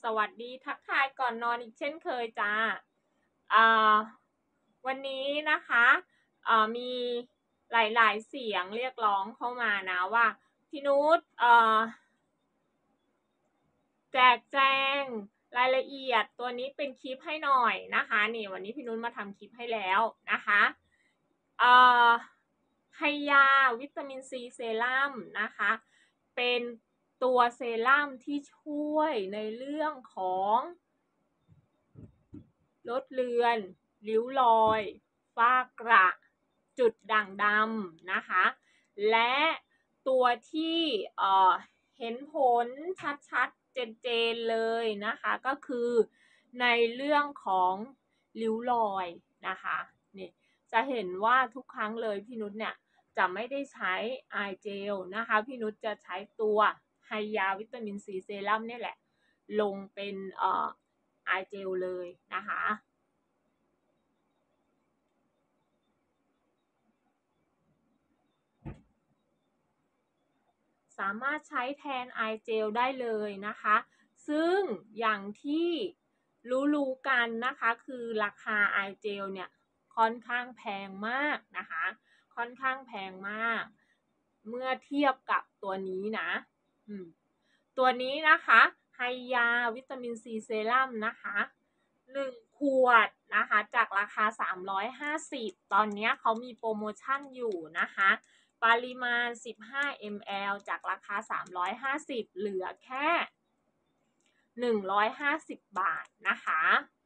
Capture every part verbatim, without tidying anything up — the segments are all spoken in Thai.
สวัสดีทักทายก่อนนอนอีกเช่นเคยจ้าอ่าวันนี้นะคะอ่ามีหลายๆเสียงเรียกร้องเข้ามานะว่าพี่นุชเอ่อแจกแจงรายละเอียดตัวนี้เป็นคลิปให้หน่อยนะคะนี่วันนี้พี่นุชมาทำคลิปให้แล้วนะคะเอ่อไฮยาวิตามินซีเซรั่มนะคะเป็นตัวเซรั่มที่ช่วยในเรื่องของลดเลือนริ้วรอยฝ้ากระจุดด่างดำนะคะและตัวที่เอ่อเห็นผลชัดๆเจนๆเลยนะคะก็คือในเรื่องของริ้วรอยนะคะนี่จะเห็นว่าทุกครั้งเลยพี่นุชเนี่ยจะไม่ได้ใช้ไอเจลนะคะพี่นุชจะใช้ตัวไฮยาวิตามินซีเซรั่มนี่แหละลงเป็นเอ่อไอเจลเลยนะคะสามารถใช้แทนไอเจลได้เลยนะคะซึ่งอย่างที่รู้ๆกันนะคะคือราคาไอเจลเนี่ยค่อนข้างแพงมากนะคะค่อนข้างแพงมากเมื่อเทียบกับตัวนี้นะตัวนี้นะคะไฮยาวิตามินซีเซรั่มนะคะหนึ่งขวดนะคะจากราคาสามร้อยห้าสิบตอนนี้เขามีโปรโมชั่นอยู่นะคะปริมาณสิบห้ามิลลิลิตรจากราคาสามร้อยห้าสิบเหลือแค่หนึ่งร้อยห้าสิบบาทนะคะ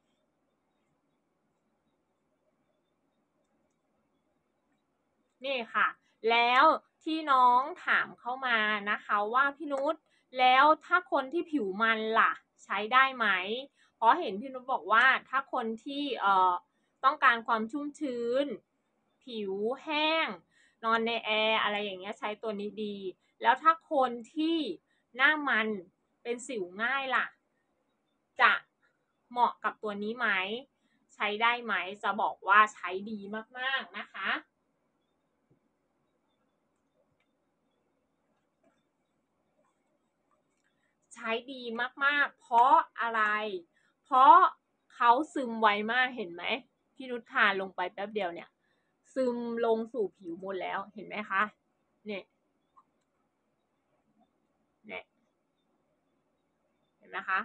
นี่ค่ะแล้วที่น้องถามเข้ามานะคะว่าพี่นุชแล้วถ้าคนที่ผิวมันล่ะใช้ได้ไหมเพราะเห็นพี่นุชบอกว่าถ้าคนที่เอ่อต้องการความชุ่มชื้นผิวแห้งนอนในแอร์อะไรอย่างเงี้ยใช้ตัวนี้ดีแล้วถ้าคนที่หน้ามันเป็นสิวง่ายล่ะจะเหมาะกับตัวนี้ไหมใช้ได้ไหมจะบอกว่าใช้ดีมากๆนะคะใช้ดีมากๆเพราะอะไรเพราะเขาซึมไวมากเห็นไหมพี่นุชทาลงไปแป๊บเดียวเนี่ยซึมลงสู่ผิวหมดแล้วเห็นไหมคะเนี่ยเนี่ยเห็นไหมคะ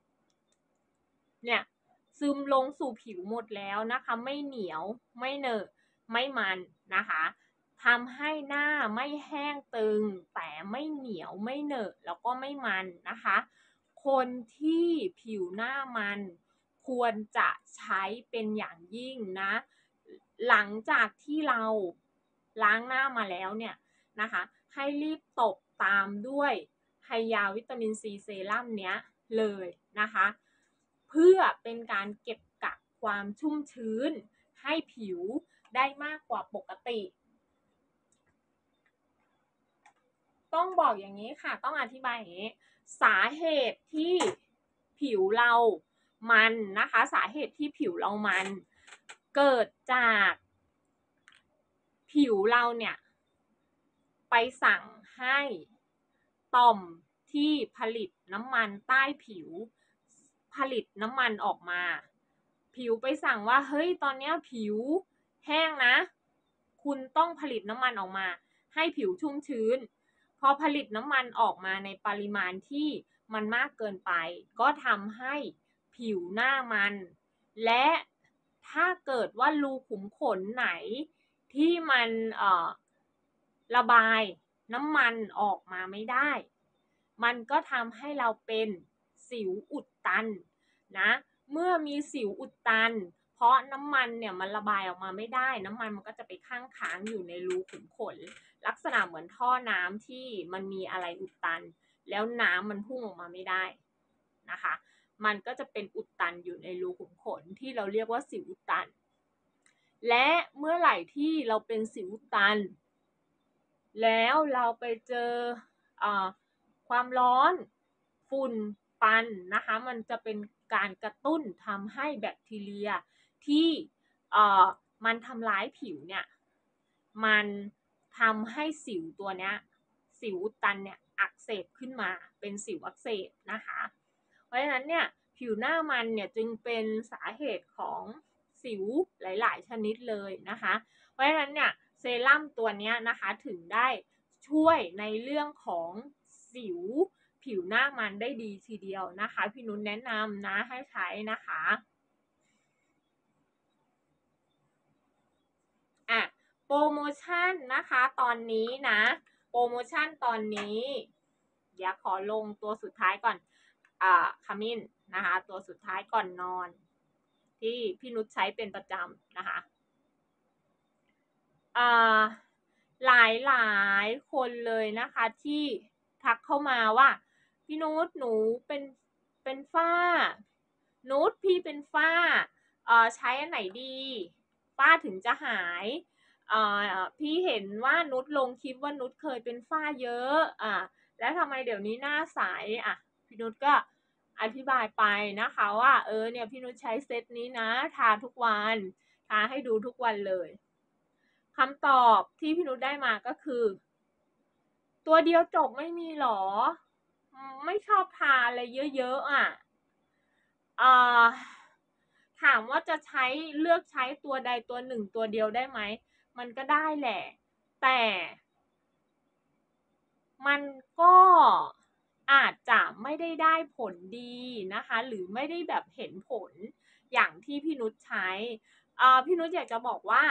เนี่ยซึมลงสู่ผิวหมดแล้วนะคะไม่เหนียวไม่เหนอะไม่มันนะคะทำให้หน้าไม่แห้งตึงแต่ไม่เหนียวไม่เหนอะแล้วก็ไม่มันนะคะคนที่ผิวหน้ามันควรจะใช้เป็นอย่างยิ่งนะหลังจากที่เราล้างหน้ามาแล้วเนี่ยนะคะให้รีบตบตามด้วยไฮยาวิตามินซีเซรั่มเนี้ยเลยนะคะเพื่อเป็นการเก็บกักความชุ่มชื้นให้ผิวได้มากกว่าปกติต้องบอกอย่างนี้ค่ะต้องอธิบายอย่างนี้สาเหตุที่ผิวเรามันนะคะสาเหตุที่ผิวเรามันเกิดจากผิวเราเนี่ยไปสั่งให้ต่อมที่ผลิตน้ำมันใต้ผิวผลิตน้ำมันออกมาผิวไปสั่งว่าเฮ้ยตอนนี้ผิวแห้งนะคุณต้องผลิตน้ำมันออกมาให้ผิวชุ่มชื้นพอผลิตน้ำมันออกมาในปริมาณที่มันมากเกินไปก็ทำให้ผิวหน้ามันและถ้าเกิดว่ารูขุมขนไหนที่มันเอ่อระบายน้ำมันออกมาไม่ได้มันก็ทำให้เราเป็นสิวอุดตันนะเมื่อมีสิวอุดตันเพราะน้ำมันเนี่ยมันระบายออกมาไม่ได้น้ำมันมันก็จะไปค้างค้างอยู่ในรูขุมขนลักษณะเหมือนท่อน้ำที่มันมีอะไรอุดตันแล้วน้ำมันพุ่งออกมาไม่ได้นะคะมันก็จะเป็นอุดตันอยู่ในรูขุมขนที่เราเรียกว่าสิวอุดตันและเมื่อไหร่ที่เราเป็นสิวอุดตันแล้วเราไปเจออความร้อนฝุ่นปันนะคะมันจะเป็นการกระตุ้นทำให้แบคทีเรียที่มันทำร้ายผิวเนี่ยมันทำให้สิวตัวเนี้ยสิวอุดตันเนี่ยอักเสบขึ้นมาเป็นสิวอักเสบนะคะราะฉะนั้นเนี่ยผิวหน้ามันเนี่ยจึงเป็นสาเหตุของสิวหลายๆชนิดเลยนะคะเพราะฉะนั้นเนี่ยเซรั่มตัวนี้นะคะถึงได้ช่วยในเรื่องของสิวผิวหน้ามันได้ดีทีเดียวนะคะพี่นุชแนะนำนะให้ใช้นะคะอ่ะโปรโมชั่นนะคะตอนนี้นะโปรโมชั่นตอนนี้เดี๋ยวขอลงตัวสุดท้ายก่อนอ่าขมิ้นนะคะตัวสุดท้ายก่อนนอนที่พี่นุชใช้เป็นประจำนะคะอ่าหลายหลายคนเลยนะคะที่ทักเข้ามาว่าพี่นุชหนูเป็นเป็นฝ้านุชพี่เป็นฝ้าเอ่อใช้อันไหนดีฝ้าถึงจะหายเอ่อพี่เห็นว่านุชลงคลิปว่านุชเคยเป็นฝ้าเยอะอ่ะแล้วทำไมเดี๋ยวนี้หน้าใสอ่ะพี่นุชก็อธิบายไปนะคะว่าเออเนี่ยพี่นุชใช้เซตนี้นะทาทุกวันทาให้ดูทุกวันเลยคำตอบที่พี่นุชได้มาก็คือตัวเดียวจบไม่มีหรอไม่ชอบทาอะไรเยอะๆอ่ะอ่าถามว่าจะใช้เลือกใช้ตัวใดตัวหนึ่งตัวเดียวได้ไหมมันก็ได้แหละแต่มันก็อาจจะไม่ได้ได้ผลดีนะคะหรือไม่ได้แบบเห็นผลอย่างที่พี่นุชใช้อ่าพี่นุชอยากจะบอกว่า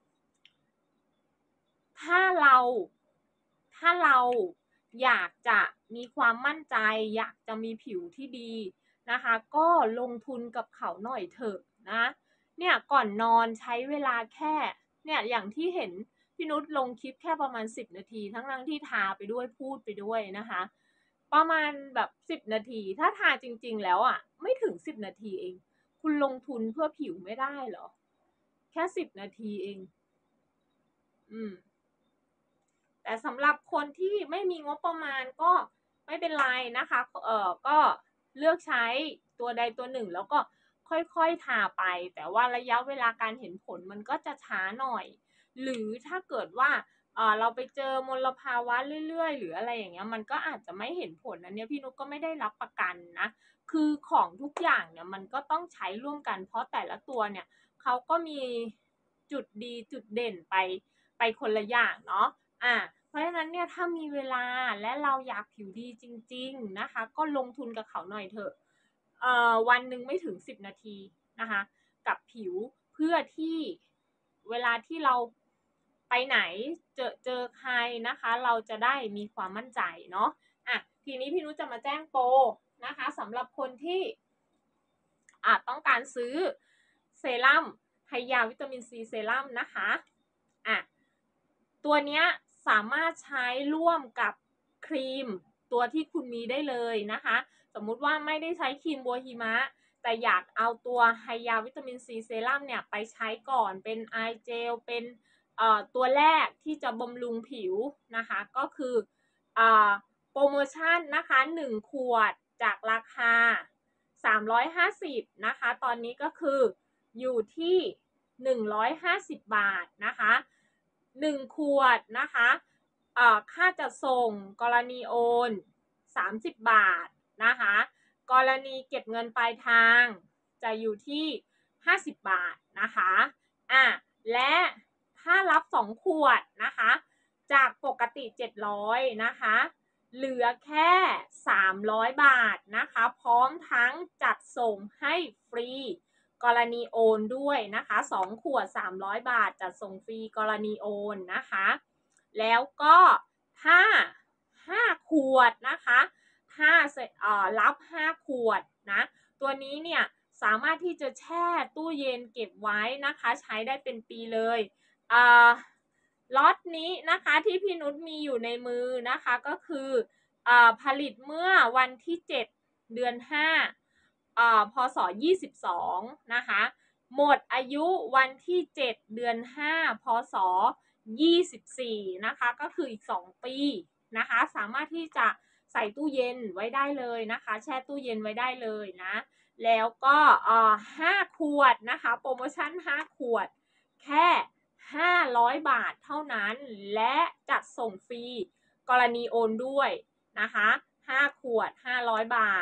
ถ้าเราถ้าเราอยากจะมีความมั่นใจอยากจะมีผิวที่ดีนะคะก็ลงทุนกับเขาหน่อยเถอะนะเนี่ยก่อนนอนใช้เวลาแค่เนี่ยอย่างที่เห็นพี่นุชลงคลิปแค่ประมาณสิบนาทีทั้งทั้งที่ทาไปด้วยพูดไปด้วยนะคะประมาณแบบสิบนาทีถ้าทาจริงๆแล้วอ่ะไม่ถึงสิบนาทีเองคุณลงทุนเพื่อผิวไม่ได้เหรอแค่สิบนาทีเองอืมแต่สำหรับคนที่ไม่มีงบประมาณก็ไม่เป็นไรนะคะเออก็เลือกใช้ตัวใดตัวหนึ่งแล้วก็ค่อยๆทาไปแต่ว่าระยะเวลาการเห็นผลมันก็จะช้าหน่อยหรือถ้าเกิดว่าเออเราไปเจอมลภาวะเรื่อยๆหรืออะไรอย่างเงี้ยมันก็อาจจะไม่เห็นผลอันนี้พี่นุชก็ไม่ได้รับประกันนะคือของทุกอย่างเนี่ยมันก็ต้องใช้ร่วมกันเพราะแต่ละตัวเนี่ยเขาก็มีจุดดีจุดเด่นไปไปคนละอย่างเนาะอ่ะเพราะฉะนั้นเนี่ยถ้ามีเวลาและเราอยากผิวดีจริงๆนะคะก็ลงทุนกับเขาหน่อยเถอะเอ่อวันหนึ่งไม่ถึงสิบนาทีนะคะกับผิวเพื่อที่เวลาที่เราไปไหนเจอเจอใครนะคะเราจะได้มีความมั่นใจเนาะอ่ะทีนี้พี่นุชจะมาแจ้งโปรนะคะสำหรับคนที่อาจต้องการซื้อเซรั่มไฮยาวิตามินซีเซรั่มนะคะอ่ะตัวเนี้ยสามารถใช้ร่วมกับครีมตัวที่คุณมีได้เลยนะคะสมมุติว่าไม่ได้ใช้ครีมบัวหิมะแต่อยากเอาตัวไฮยาวิตามินซีเซรั่มเนี่ยไปใช้ก่อนเป็นไอเจลเป็นเอ่อตัวแรกที่จะบำรุงผิวนะคะก็คือเอ่อโปรโมชั่นนะคะหนึ่งขวดจากราคาสามร้อยห้าสิบนะคะตอนนี้ก็คืออยู่ที่หนึ่งร้อยห้าสิบบาทนะคะหนึ่งขวดนะคะเอ่อค่าจัดส่งกรณีโอนสามสิบบาทนะคะกรณีเก็บเงินปลายทางจะอยู่ที่ห้าสิบบาทนะคะอ่ะและถ้ารับสองขวดนะคะจากปกติเจ็ดร้อยนะคะเหลือแค่สามร้อยบาทนะคะพร้อมทั้งจัดส่งให้ฟรีกรณีโอนด้วยนะคะสองขวดสามร้อยบาทจัดส่งฟรีกรณีโอนนะคะแล้วก็ถ้าห้าขวดนะคะถ้าเอ่อรับห้าขวดนะตัวนี้เนี่ยสามารถที่จะแช่ตู้เย็นเก็บไว้นะคะใช้ได้เป็นปีเลยอ่าล็อตนี้นะคะที่พี่นุชมีอยู่ในมือนะคะก็คืออ่าผลิตเมื่อวันที่เจ็ดเดือนห้าอ่าพศยี่สิบสองนะคะหมดอายุวันที่เจ็ดเดือนห้าพศยี่สิบสี่นะคะก็คืออีกสองปีนะคะสามารถที่จะใส่ตู้เย็นไว้ได้เลยนะคะแช่ตู้เย็นไว้ได้เลยนะแล้วก็เอ่อห้าขวดนะคะโปรโมชั่นห้าขวดแค่ห้าร้อยบาทเท่านั้นและจัดส่งฟรีกรณีโอนด้วยนะคะห้าขวดห้าร้อยบาท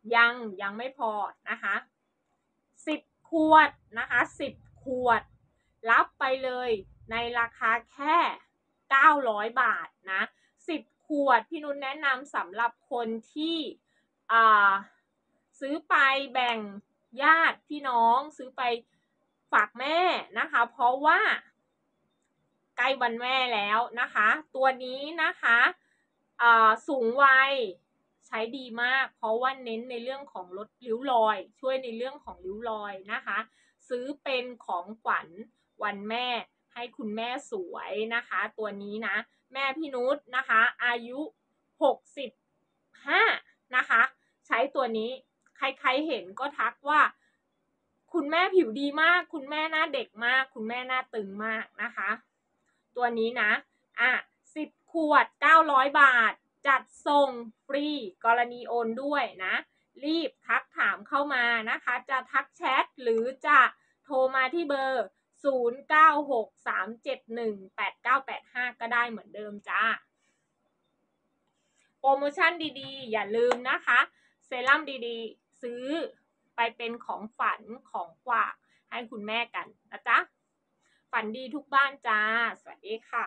ยังยังไม่พอนะคะสิบขวดนะคะสิบขวดรับไปเลยในราคาแค่เก้าร้อยบาทนะสิบขวดพี่นุชแนะนำสำหรับคนที่อ่าซื้อไปแบ่งญาติพี่น้องซื้อไปฝากแม่นะคะเพราะว่าใกล้วันแม่แล้วนะคะตัวนี้นะคะสูงวัยใช้ดีมากเพราะว่าเน้นในเรื่องของลดริ้วรอยช่วยในเรื่องของริ้วรอยนะคะซื้อเป็นของขวัญวันแม่ให้คุณแม่สวยนะคะตัวนี้นะแม่พี่นุชนะคะอายุหกสิบห้านะคะใช้ตัวนี้ใครๆเห็นก็ทักว่าคุณแม่ผิวดีมากคุณแม่หน้าเด็กมากคุณแม่หน้าตึงมากนะคะตัวนี้นะอ่ะสิบขวดเก้าร้อยบาทจัดส่งฟรีกรณีโอนด้วยนะรีบทักถามเข้ามานะคะจะทักแชทหรือจะโทรมาที่เบอร์ศูนย์ เก้า หก สาม เจ็ด หนึ่ง แปด เก้า แปด ห้าก็ได้เหมือนเดิมจ้าโปรโมชั่นดีๆอย่าลืมนะคะเซรั่มดีๆซื้อไปเป็นของฝันของฝากให้คุณแม่กันนะจ๊ะฝันดีทุกบ้านจ้าสวัสดีค่ะ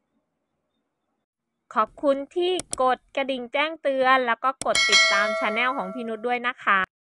ขอบคุณที่กดกระดิ่งแจ้งเตือนแล้วก็กดติดตามช anel ของพี่นุชด้วยนะคะ